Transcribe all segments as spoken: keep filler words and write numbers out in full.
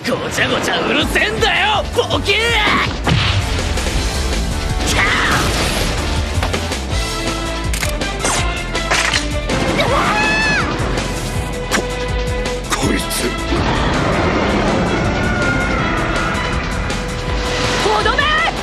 ごちゃごちゃうるせえんだよボケー。 こいつとどめ。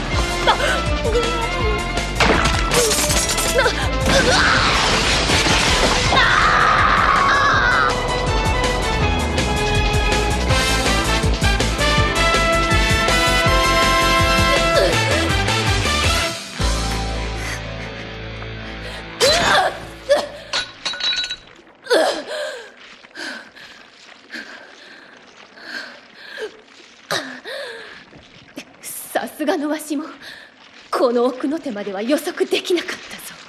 さすがのわしもこの奥の手までは予測できなかったぞ。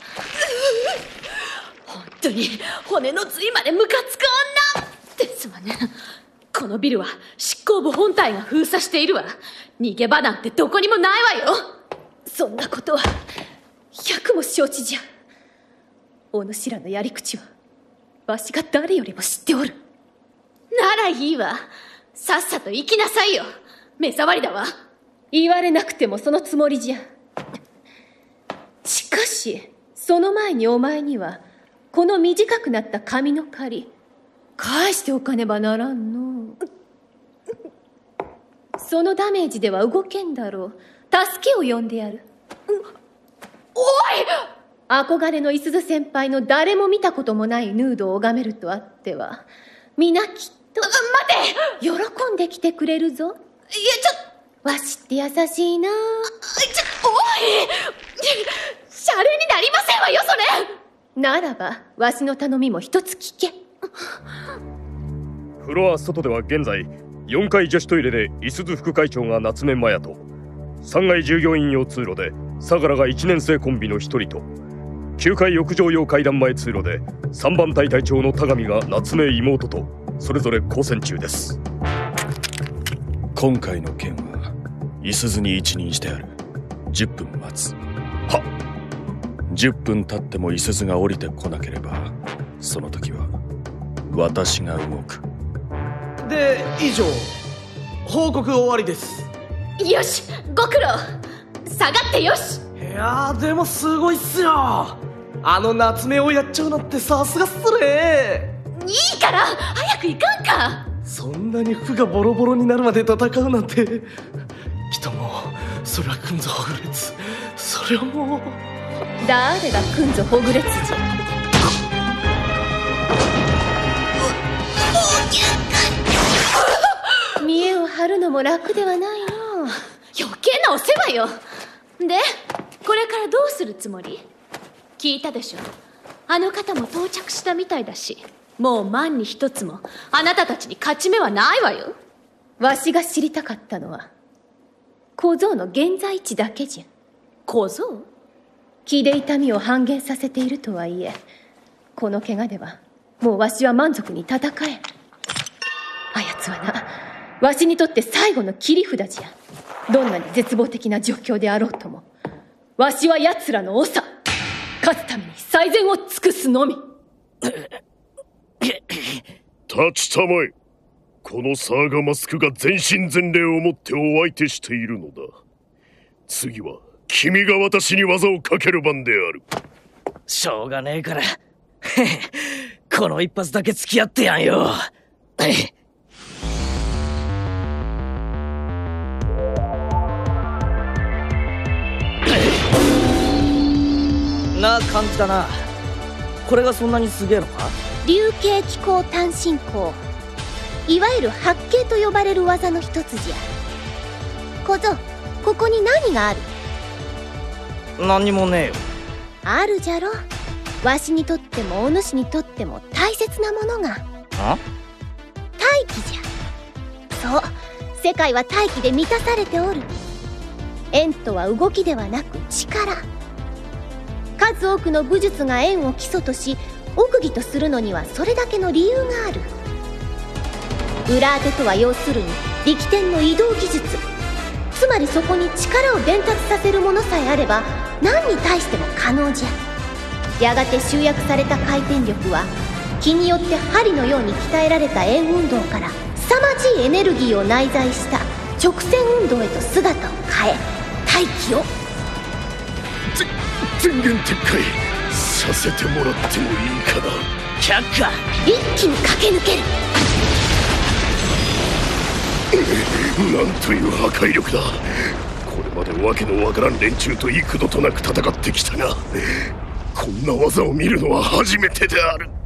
本当に骨の髄までムカつく女ですわね。このビルは執行部本体が封鎖しているわ。逃げ場なんてどこにもないわよ。そんなことは百も承知じゃ。お主らのやり口はわしが誰よりも知っておる。ならいいわ。さっさと行きなさいよ。目障りだわ。言われなくてもそのつもりじゃ。しかしその前にお前にはこの短くなった髪の刈り返しておかねばならんの。そのダメージでは動けんだろう。助けを呼んでやる。おい！憧れのいすず先輩の誰も見たこともないヌードを拝めるとあっては皆きっと待て！喜んできてくれるぞ。いやちょっわしって優しいな。ちょおい！シャレになりませんわよそれ。ならばわしの頼みも一つ聞け。 フロア外では現在よんかい女子トイレでいすず副会長が夏目麻也と、さんがい従業員用通路で相良がいちねん生コンビのひとりと、きゅうかい浴場用階段前通路でさんばん隊隊長の田上が夏目妹とそれぞれ交戦中です。 今回の件はいすずに一任してある。じゅっぷん待つ。 はじゅっぷん経ってもいすずが降りてこなければその時は私が動く。 で以上報告終わりです。 よしご苦労。下がってよし。 いやーでもすごいっすよ。あの夏目をやっちゃうなんてさすがっすね。 いいから早く行かんか。 そんなに服がボロボロになるまで戦うなんて。きっともうそれはくんぞほぐれつ。それはもう誰がくんぞほぐれつじゃ。見栄を張るのも楽ではないの。余計なお世話よ。でこれからどうするつもり？聞いたでしょ。あの方も到着したみたいだし、もう万に一つもあなたたちに勝ち目はないわよ。わしが知りたかったのは小僧の現在地だけじゃ。小僧？気で痛みを半減させているとはいえ、この怪我ではもうわしは満足に戦えん。あやつはな、わしにとって最後の切り札じゃ。どんなに絶望的な状況であろうとも、わしは奴らの長。勝つために最善を尽くすのみ。 立ちたまえ。このサーガマスクが全身全霊をもってお相手しているのだ。次は君が私に技をかける番である。 しょうがねえからこの一発だけ付き合ってやんよ。な感じだな。これがそんなにすげえのか？ 竜形気功単身功、いわゆる八景と呼ばれる技の一つじゃ。小僧、ここに何がある？ 何にもねえよ。 あるじゃろ。わしにとってもお主にとっても大切なものが。 あ？ 大気じゃ。そう、世界は大気で満たされておる。円とは動きではなく力。数多くの武術が円を基礎とし奥義とするのにはそれだけの理由がある。裏当てとは要するに力点の移動技術。つまりそこに力を伝達させるものさえあれば何に対しても可能じゃ。やがて集約された回転力は気によって針のように鍛えられた円運動から凄まじいエネルギーを内在した直線運動へと姿を変え、大気を全言撤回させてもらってもいいかな。 却下。 一気に駆け抜ける。 なんという破壊力だ。これまでわけのわからん連中と幾度となく戦ってきたが、こんな技を見るのは初めてである。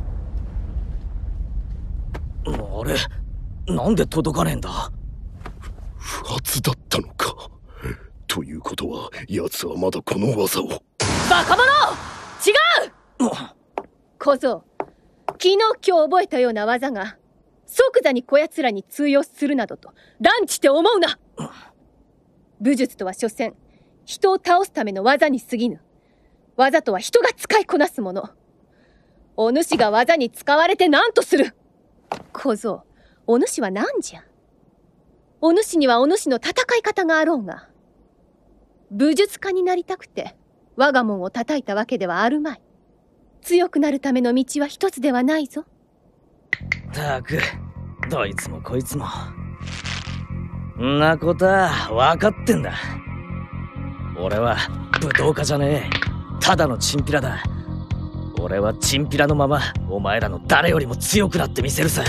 あれ、なんで届かねえんだ。 不発だったのか。ということは奴はまだこの技を。 バカ者、違う。 小僧、昨日今日覚えたような技が即座にこやつらに通用するなどと断じて思うな。武術とは所詮人を倒すための技に過ぎぬ。技とは人が使いこなすもの。お主が技に使われて何とする。小僧、お主は何じゃ。お主にはお主の戦い方があろうが、武術家になりたくて我が門を叩いたわけではあるまい。強くなるための道は一つではないぞ。 たく、どいつもこいつもんなことは分かってんだ。俺は武道家じゃねえ、ただのチンピラだ。俺はチンピラのままお前らの誰よりも強くなってみせるさ。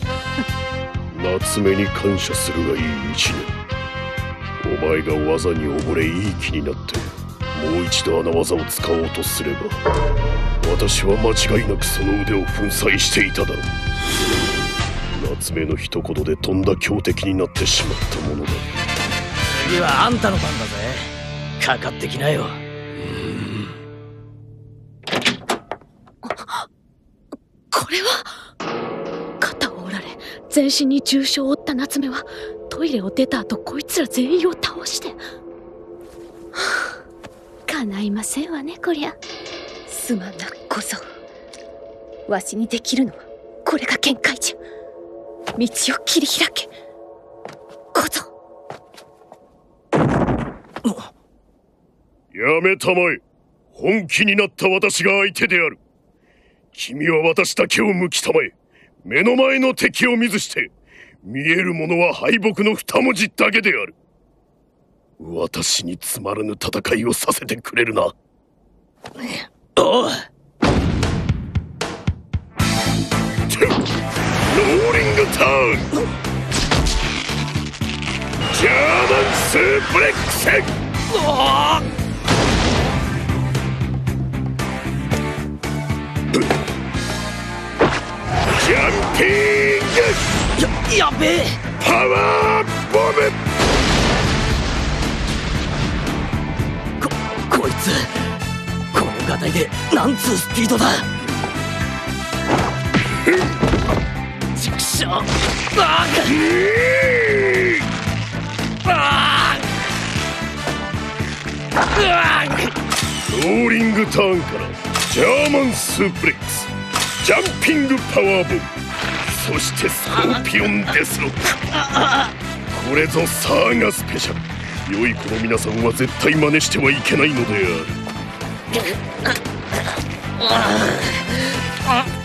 夏目に感謝するがいい一年。お前が技に溺れいい気になってもう一度あの技を使おうとすれば、私は間違いなくその腕を粉砕していただろう。夏目の一言でとんだ強敵になってしまったものだ。 次はあんたの番だぜ。かかってきなよ。 これは肩を折られ全身に重傷を負った夏目はトイレを出た後こいつら全員を倒して、はあ、叶いませんわねこりゃ。 すまんな小僧、わしにできるのはこれが限界じゃ。道を切り開け小僧。 やめたまえ。本気になった私が相手である。君は私だけを向きたまえ。目の前の敵を見ずして見えるものは敗北の二文字だけである。私につまらぬ戦いをさせてくれるな。 おう。 ローリングターンジャーマンスープレックス。ジャンピング。 や、やべえ。 パワーボム。 こ、こいつこのガタイでなんつうスピードだ。ちくしょう。ああローリングターンからジャーマンスープレックス、ジャンピングパワーボム、そしてスコーピオンデスロック。これぞサーガスペシャル。良い子の皆さんは絶対真似してはいけないのである。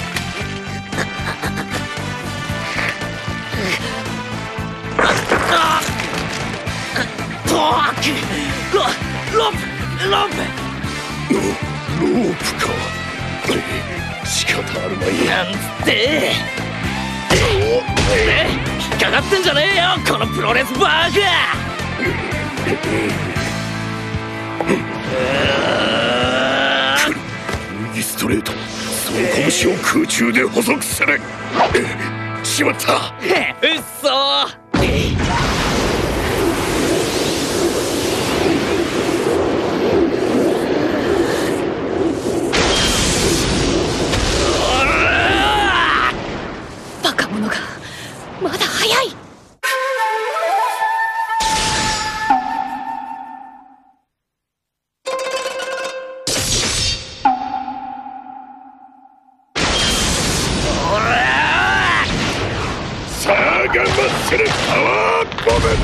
ロープロープロープか。仕方あるまい。 なんつって引っかかってんじゃねえよこのプロレスバーカ。 右ストレート、その拳を空中で補足する。しまった。 うっそー。 バカ者がまだ早い。 さあ頑張ってるパワーボム。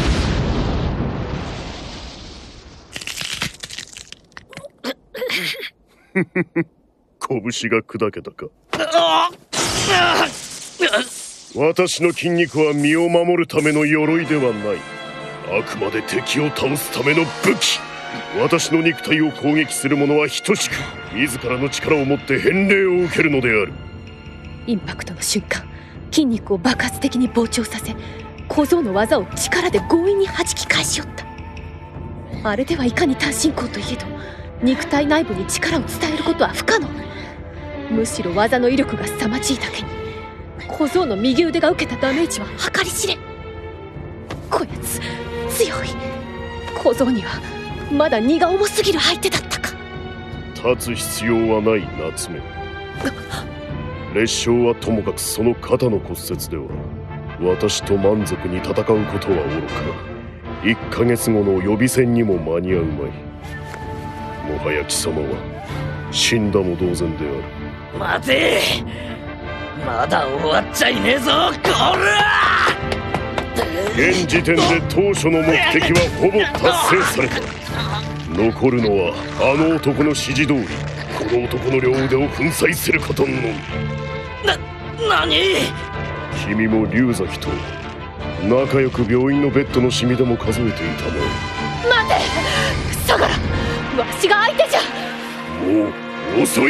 拳が砕けたか。 私の筋肉は身を守るための鎧ではない。あくまで敵を倒すための武器。私の肉体を攻撃する者は等しく自らの力を持って返礼を受けるのである。 インパクトの瞬間、筋肉を爆発的に膨張させ、小僧の技を力で強引に弾き返しよった。あれではいかに単身行といえど肉体内部に力を伝えることは不可能。むしろ技の威力が凄まじいだけに小僧の右腕が受けたダメージは計り知れん。こやつ強い。小僧にはまだ荷が重すぎる相手だったか。 立つ必要はない夏目。裂傷はともかくその肩の骨折では私と満足に戦うことはおろかいっかげつごの予備戦にも間に合うまい。もはや貴様は死んだも同然である。 待て、まだ終わっちゃいねえぞこら。 現時点で当初の目的はほぼ達成された。残るのはあの男の指示通りこの男の両腕を粉砕することのみ。 な、何？ 君も龍崎と仲良く病院のベッドのシミでも数えていたな。 待て相良、わしが相手じゃ。 もう遅い。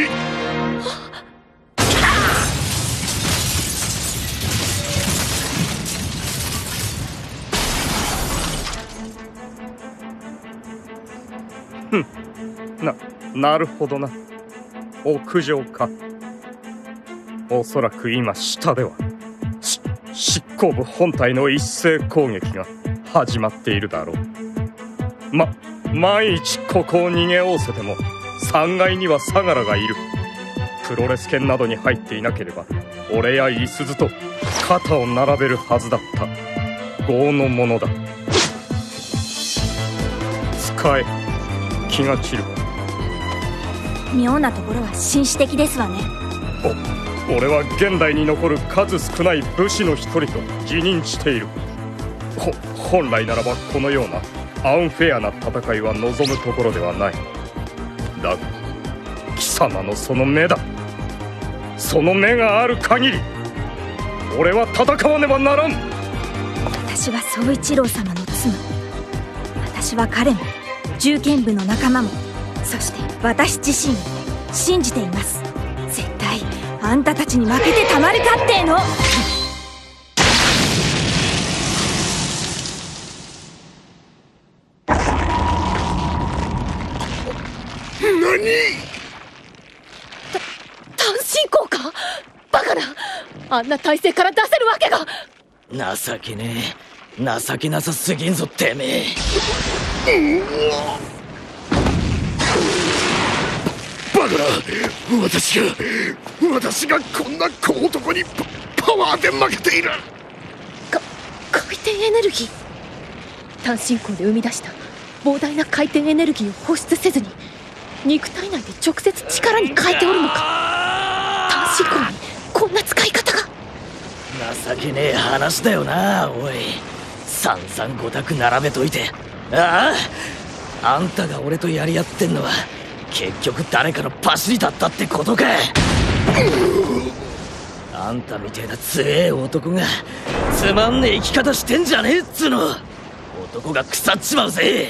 ふん、な、なるほどな。屋上か。おそらく今下ではし執行部本体の一斉攻撃が始まっているだろう。ま、万一ここを逃げおおせてもさんがいには相良がいる。プロレス剣などに入っていなければ俺や五十鈴と肩を並べるはずだった業のものだ。使え。気が散る。 妙なところは紳士的ですわね。 お、俺は現代に残る数少ない武士の一人と自認している。ほ、本来ならばこのようなアンフェアな戦いは望むところではない。だが貴様のその目だ。その目がある限り俺は戦わねばならん。 私は宗一郎様の妻。私は彼も銃剣部の仲間も、そして私自身も信じています。絶対あんたたちに負けてたまるかっての。 何？ た単身行か？バカな。あんな体勢から出せるわけが。 情けねえ。情けなさすぎんぞてめえ。 バカな。私が私がこんな小男にパワーで負けている。 か回転エネルギー。単身行で生み出した膨大な回転エネルギーを放出せずに肉体内で直接力に変えておるのか。単身行にこんな使い方が。 情けねえ話だよな。おい、散々ご託並べといて。ああ、あんたが俺とやり合ってんのは結局誰かのパシリだったってことか。あんたみてえな強え男がつまんねえ生き方してんじゃねえっつの。男が腐っちまうぜ。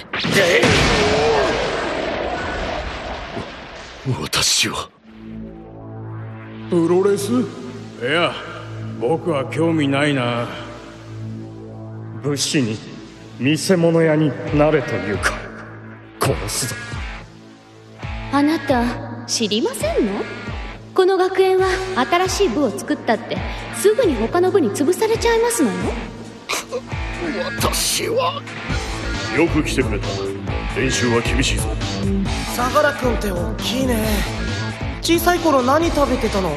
私はプロレス？いや、僕は興味ないな。 武士に見せ物屋になれというか。殺すぞ。 あなた知りませんの？この学園は新しい部を作ったってすぐに他の部に潰されちゃいますのよ。 私はよく来てくれた。練習は厳しいぞ。 相良君って大きいね。小さい頃何食べてたの？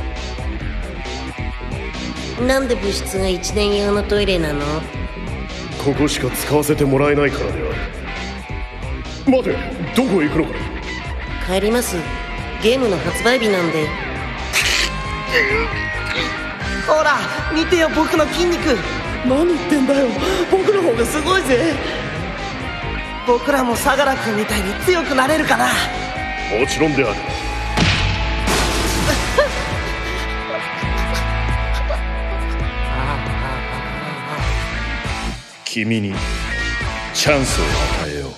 なんで部室が一年用のトイレなの？ ここしか使わせてもらえないからである。待て、どこへ行くのか。 帰ります。ゲームの発売日なんで。 ほら見てよ、僕の筋肉。何言ってんだよ、僕の方がすごいぜ。僕らも相良君みたいに強くなれるかな。 もちろんである。 君にチャンスを与えよう。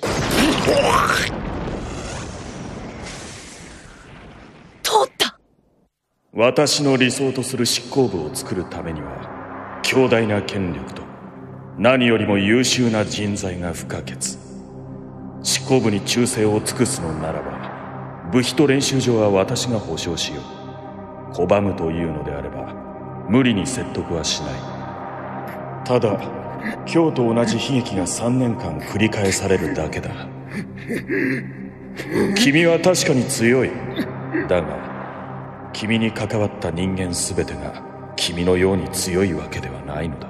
通った。 私の理想とする執行部を作るためには強大な権力と何よりも優秀な人材が不可欠。執行部に忠誠を尽くすのならば部費と練習場は私が保証しよう。拒むというのであれば無理に説得はしない。ただ今日と同じ悲劇がさんねんかん繰り返されるだけだ。君は確かに強い。だが君に関わった人間全てが君のように強いわけではないのだ。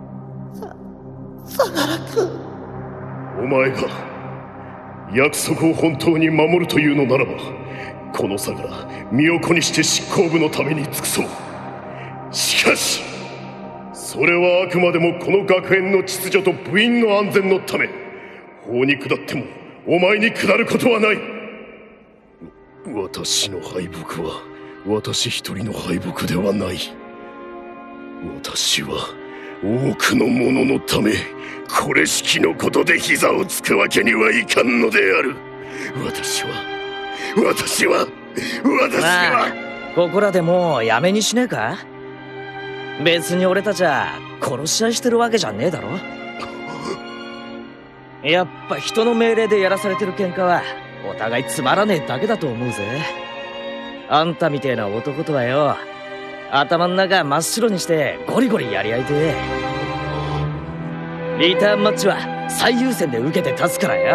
相良君、お前が約束を本当に守るというのならばこの相良身を粉にして執行部のために尽くそう。しかしそれはあくまでもこの学園の秩序と部員の安全のため。法に下ってもお前に下ることはない。私の敗北は私一人の敗北ではない。私は多くの者のためこれしきのことで膝をつくわけにはいかんのである。私は私は私は、 まあ、ここらでもうやめにしねえか。別に俺たちは殺し合いしてるわけじゃねえだろ。やっぱ人の命令でやらされてる喧嘩はお互いつまらねえだけだと思うぜ。あんたみてえな男とはよ、頭ん中真っ白にしてゴリゴリやり合いてえ。リターンマッチは最優先で受けて立つからよ。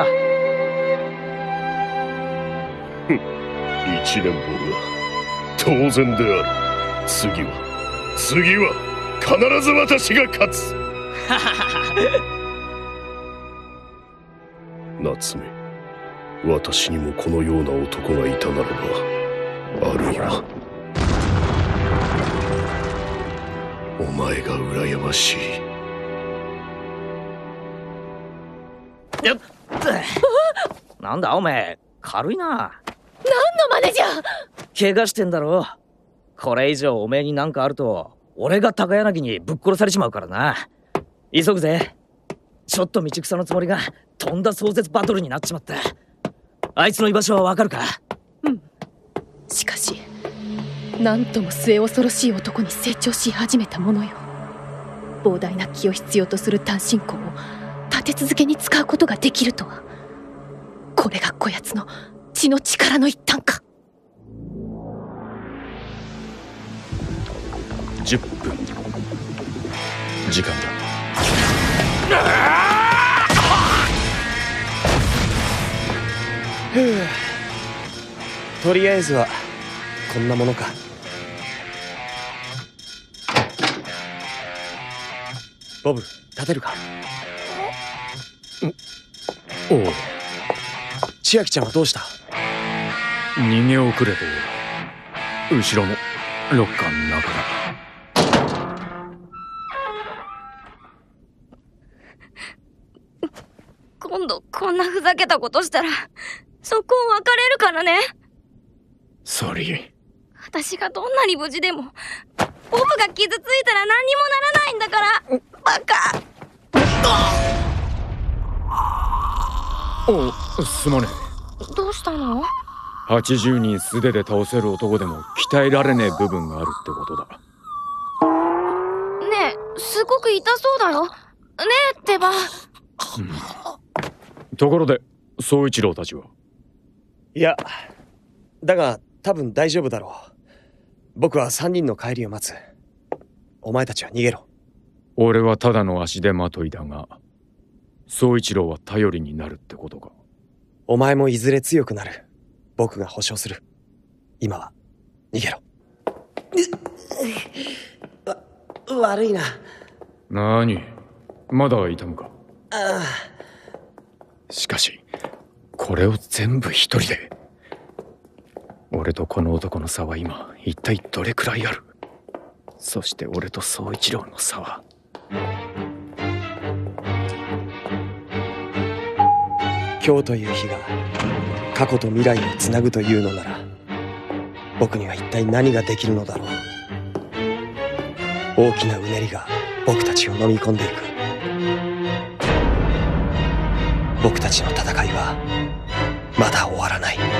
ふん、一年坊が当然である。次は次は必ず私が勝つ。夏目、私にもこのような男がいたならば、あるいはお前が羨ましい。 なんだおめえ、軽いな。 何の真似じゃ。 怪我してんだろ。これ以上おめえになんかあると俺が高柳にぶっ殺されちまうからな。急ぐぜ。ちょっと道草のつもりがとんだ壮絶バトルになっちまった。あいつの居場所はわかるか？ うん。しかしなんとも末恐ろしい男に成長し始めたものよ。膨大な気を必要とする単身校を立て続けに使うことができるとは、これがこやつの血の力の一端か。 じゅっぷん時間だ。 ふう、とりあえずはこんなものか。ボブ、立てるか？ おう。 千秋ちゃんはどうした？ 逃げ遅れて後ろのロッカーの中だ。 今度こんなふざけたことしたらそこを別れるからね。 ソリー。 私がどんなに無事でもボブが傷ついたら何にもならないんだから。バカ。 お、すまねえ。どうしたの？ はちじゅうにん素手で倒せる男でも鍛えられねえ部分があるってことだ。 ねえ、すごく痛そうだよ。ねえってば。 うん、ところで宗一郎たちは？ いや、だが多分大丈夫だろう。僕はさんにんの帰りを待つ。お前たちは逃げろ。 俺はただの足手まといだが、宗一郎は頼りになるってことか。 お前もいずれ強くなる。僕が保証する。今は逃げろ。わ悪いな。 なーに、まだ痛むか？ ああ。しかしこれを全部一人で。俺とこの男の差は今一体どれくらいある？そして俺と宗一郎の差は。 今日という日が過去と未来をつなぐというのなら、僕には一体何ができるのだろう。大きなうねりが僕たちを飲み込んでいく。 僕たちの戦いはまだ終わらない。